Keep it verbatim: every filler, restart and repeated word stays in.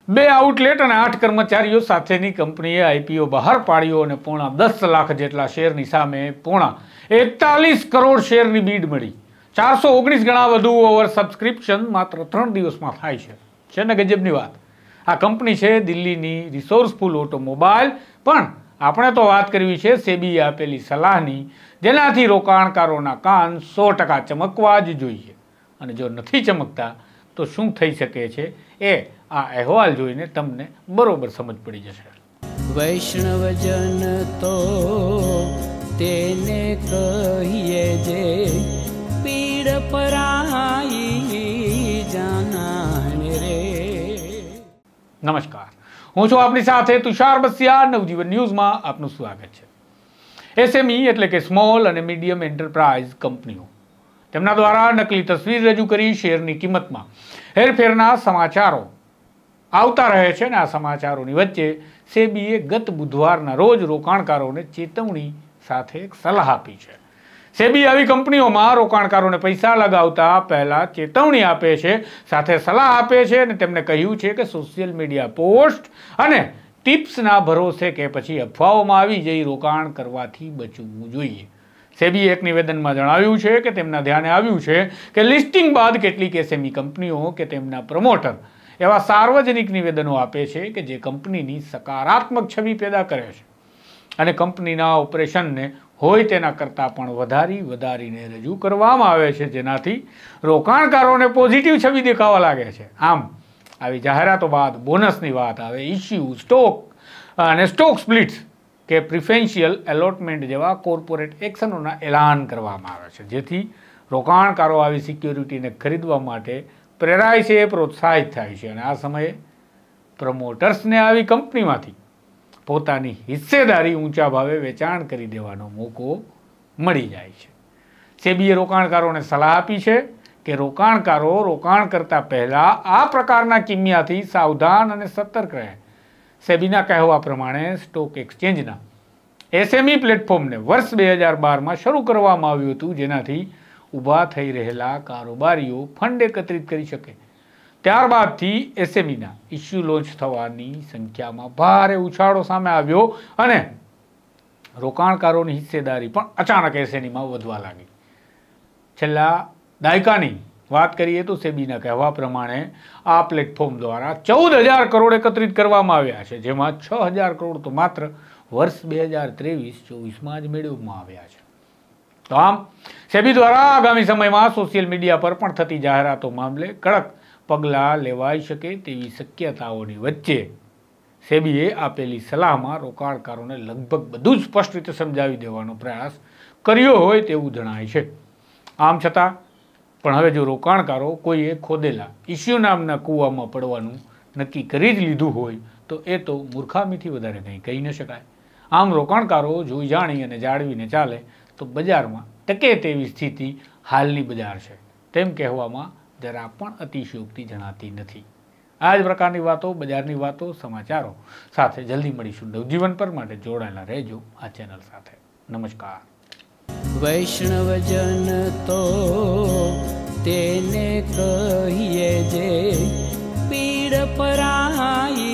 બે આઉટલેટ અને આઠ કર્મચારીઓ સાથેની કંપનીએ આઈપીઓ બહાર પાડ્યો અને પોણા દસ લાખ જેટલા શેરની સામે પોણા એકતાલીસ કરોડ શેરની બીડ મળી. ચારસો ઓગણીસ ગણા વધુ ઓવર સબસ્ક્રિપ્શન માત્ર ત્રણ દિવસમાં થાય છે. છે ને ગજબની વાત. આ કંપની છે દિલ્હીની રિસોર્સફુલ ઓટોમોબાઈલ. પણ આપણે તો વાત કરવી છે સેબીએ આપેલી સલાહની, જેનાથી રોકાણકારોના કાન સો ટકા ચમકવા જ જોઈએ. અને જો નથી ચમકતા તો શું થઈ શકે છે એ આ અહેવાલ જોઈને તમને બરોબર સમજ પડી જશે. વૈષ્ણવજન તો તેને કહીએ જે પીડ પરાઈ જાનાને રે. નમસ્કાર, હું છું આપની સાથે તુષાર બસિયા. નવજીવન ન્યૂઝમાં આપનું સ્વાગત છે. એસએમઈ એટલે કે સ્મોલ અને મીડિયમ એન્ટરપ્રાઇઝ કંપનીઓ તેમના દ્વારા નકલી તસવીર રજૂ કરી શેરની કિંમતમાં હેરફેરના સમાચારો આવતા રહે છે. અને આ સમાચારોની વચ્ચે સેબીએ ગત બુધવારના રોજ રોકાણકારોને ચેતવણી સાથે એક સલાહ આપી છે. સેબી આવી કંપનીઓમાં રોકાણકારોને પૈસા લગાવતા પહેલા ચેતવણી આપે છે, સાથે સલાહ આપે છે અને તેમને કહ્યું છે કે સોશિયલ મીડિયા પોસ્ટ અને ટિપ્સના ભરોસે કે પછી અફવાઓમાં આવી જઈ રોકાણ કરવાથી બચવું જોઈએ. સેબીએ એક નિવેદનમાં જણાવ્યું છે કે તેમના ધ્યાને આવ્યું છે કે લિસ્ટિંગ બાદ કેટલીક એસએમઈ કંપનીઓ કે તેમના પ્રમોટર એવા સાર્વજનિક નિવેદનો આપે છે કે જે કંપનીની સકારાત્મક છબી પેદા કરે છે અને કંપનીના ઓપરેશનને હોય તેના કરતાં પણ વધારી વધારીને રજૂ કરવામાં આવે છે, જેનાથી રોકાણકારોને પોઝિટિવ છબી દેખાવા લાગે છે. આમ આવી જાહેરાતો બાદ બોનસની વાત આવે, ઇસ્યુ, સ્ટોક અને સ્ટોક સ્પ્લિટ્સ કે પ્રિફેન્શિયલ એલોટમેન્ટ જેવા કોર્પોરેટ એક્શનોના એલાન કરવામાં આવે છે, જેથી રોકાણકારો આવી સિક્યોરિટીને ખરીદવા માટે પ્રેરાય છે, પ્રોત્સાહિત થાય છે. અને આ સમયે પ્રમોટર્સને આવી કંપનીમાંથી પોતાની હિસ્સેદારી ઊંચા ભાવે વેચાણ કરી દેવાનો મોકો મળી જાય છે. સેબીએ રોકાણકારોને સલાહ આપી છે કે રોકાણકારો રોકાણ કરતા પહેલા આ પ્રકારના કિમિયાથી સાવધાન અને સતર્ક રહે. સેબીના કહેવા પ્રમાણે સ્ટોક એક્સચેન્જના એસએમઈ પ્લેટફોર્મને વર્ષ બે હજાર બારમાં શરૂ કરવામાં આવ્યું હતું, જેનાથી ઊભા થઈ રહેલા કારોબારીઓ ફંડ એકત્રિત કરી શકે. ત્યારબાદથી એસએમઈના ઇસ્યુ લોન્ચ થવાની સંખ્યામાં ભારે ઉછાળો સામે આવ્યો અને રોકાણકારોની હિસ્સેદારી પણ અચાનક એસએમઈમાં વધવા લાગી. છેલ્લા દાયકાની વાત કરીએ તો સેબીના કહેવા પ્રમાણે આ પ્લેટફોર્મ દ્વારા ચૌદ હજાર કરોડ એકત્રિત કરવામાં આવ્યા છે, જેમાં છ હજાર કરોડ તો માત્ર વર્ષ બે હજાર ત્રેવીસ ચોવીસમાં જ મેળવવામાં આવ્યા છે. તો આમ સેબી દ્વારા આગામી સમયમાં સોશિયલ મીડિયા પર પણ થતી જાહેરાતો મામલે કડક પગલાં લેવાઈ શકે તેવી શક્યતાઓની વચ્ચે સેબીએ આપેલી સલાહમાં રોકાણકારોને લગભગ બધું જ સ્પષ્ટ રીતે સમજાવી દેવાનો પ્રયાસ કર્યો હોય તેવું જણાય છે. આમ છતાં પણ હવે જો રોકાણકારો કોઈએ ખોદેલા ઇસ્યુ નામના કૂવામાં પડવાનું નક્કી કરી જ લીધું હોય તો એ તો મૂર્ખામીથી વધારે કંઈ કહી ન શકાય. આમ રોકાણકારો જોઈ જાણી અને જાળવીને ચાલે તો બજારમાં ટકે તેવી સ્થિતિ હાલની બજાર છે તેમ કહેવામાં જરા પણ અતિશયોક્તિ જણાતી નથી. આ જ પ્રકારની વાતો, બજારની વાતો, સમાચારો સાથે જલ્દી મળીશું નવજીવન પર. માટે જોડાયેલા રહેજો આ ચેનલ સાથે. નમસ્કાર. વૈષ્ણવજન તો તેને કહીએ જે પીડ પરાઈ